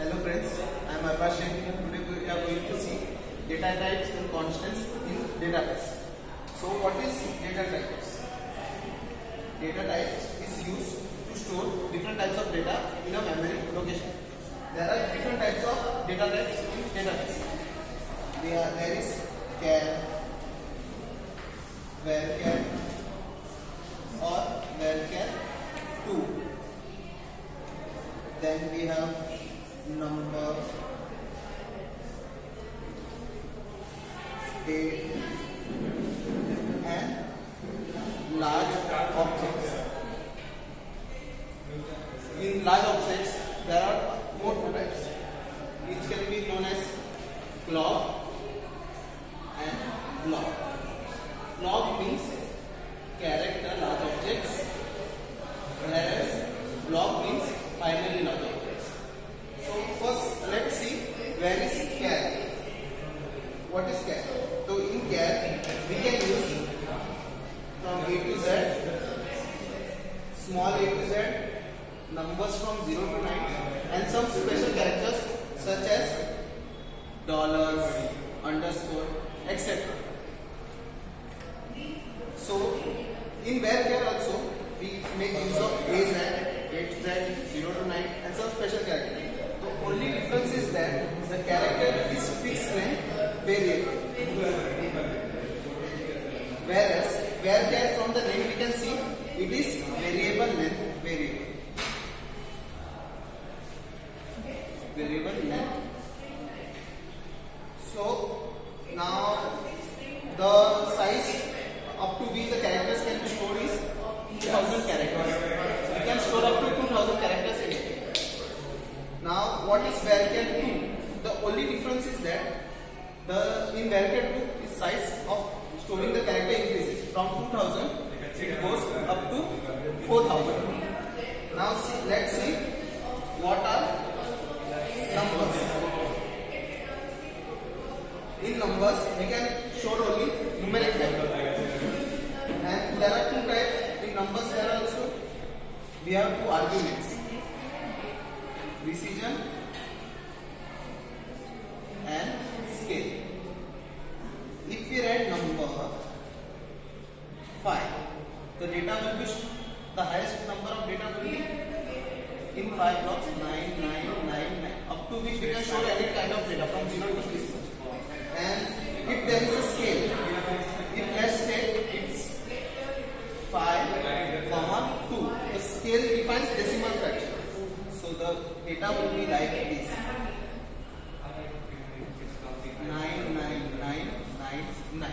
Hello friends, I am Abhishek. Today we are going to see data types and constants in database. So what is data types? Data types is used to store different types of data in a memory location. There are different types of data types in database. There is char, varchar or varchar2. Then we have number, date and large objects. In large objects there are four types, which can be known as log and block. Log means character large objects, whereas block means binary large objects. So first let's see where is char. What is char? So in char we can use from A to Z, small a to z, numbers from 0 to 9 and some special characters such as dollars, underscore, etc. So in varchar also we make use of AZ, A to Z, 0 to 9 and some special characters. The only difference is that the character is fixed length variable. Whereas varchar, from the name we can see it is variable length variable. Variable length. So now the size up to which the characters can be stored is 2000 characters. We can store up to 2000 characters in it. Now what is varchar2? The only difference is that in varchar2 the size of storing the character increases from 2000, it goes up to 4000. Now let's see what are numbers. In numbers we can store only numeric type, and there are two types in numbers. There are also we have two arguments, precision and scale. If we write number 5, the data will be the highest number of data will be in 5 blocks 9, 9, 9, 9, up to which we can store any kind of data from 0 to this much. And if there is a scale, if let's say it's 5, 2, the scale defines decimal fraction. So the data will be like this: 9, 9, 9, 9, 9.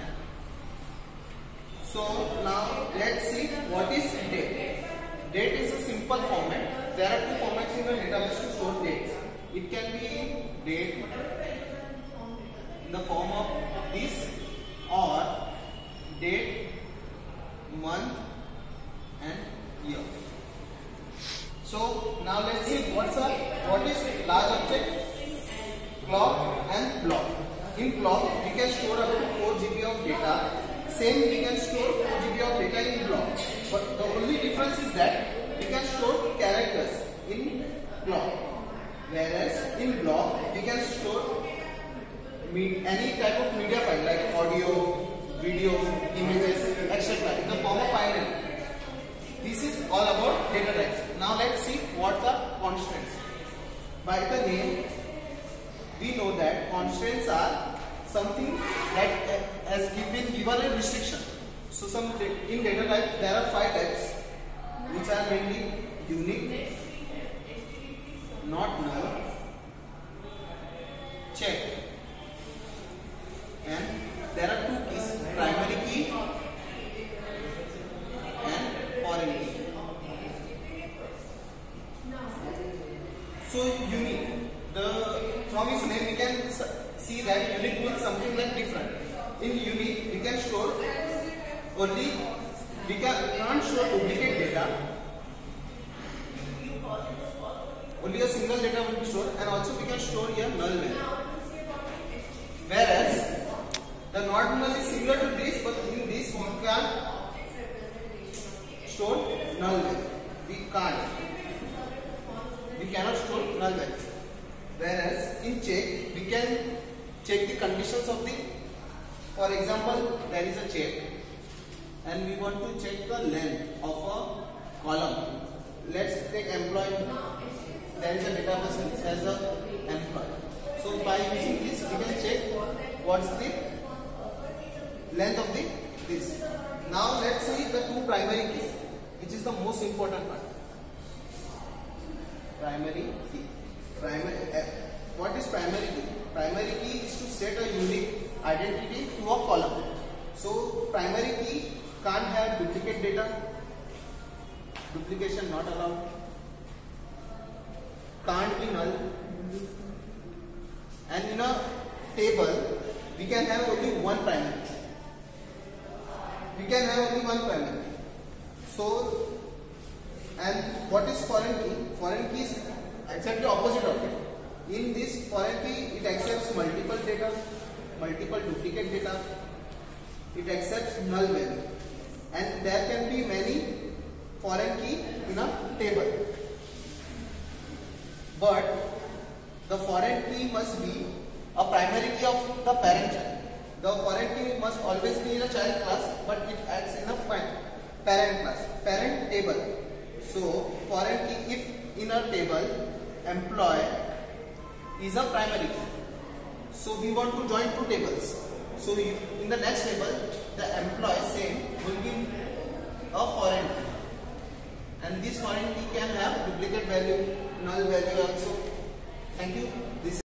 So now let's see what is date. Date is a simple format. There are two formats in the database to store dates. It can be date in the form of this, or date, month and year. So now let's see what is large object, clock and block. In clock we can store up to 4 GB of data. Same we can store 4 GB of data in block. But the only difference is that we can store characters in clock, whereas in block we can store any type of media file like audio, video, images, etc. in the form of binary. This is all about data types. Now let's see what are constants. By the name we know that constants are something that has been given a restriction. So in data type there are 5 types, which are mainly unique, not null, check, and there are 2 keys: primary key and foreign key. So unique, from its name we can see that unique means something like different. In unique we can store only, we can't store duplicate data, only a single data will be stored, and also we can store here null value. Whereas the not null is similar to this, but in this we can store null value. We cannot store null value. Whereas in check, we can check the conditions of the, for example, there is a check and we want to check the length of a column. Let's take employee. There is a database which has a employee. So by using this, we can check what's the length of the this. Now let's see the two primary keys, which is the most important part. Primary key. What is primary key? Primary key is to set a unique identity to a column. So primary key can't have duplicate data. Duplication not allowed. Can't be null. And in a table, we can have only one primary. We can have only one primary. So, and what is foreign key? Foreign key is exactly opposite of it. In this foreign key, it accepts multiple data, multiple duplicate data. It accepts null value, and there can be many foreign key in a table. But the foreign key must be a primary key of the parent child. The foreign key must always be in a child class, but it acts in a parent class, parent table. So foreign key, if in a table employee is a primary key, so we want to join two tables. So in the next table, the employee same will be a foreign key, and this foreign key can have duplicate value, null value also. Thank you. This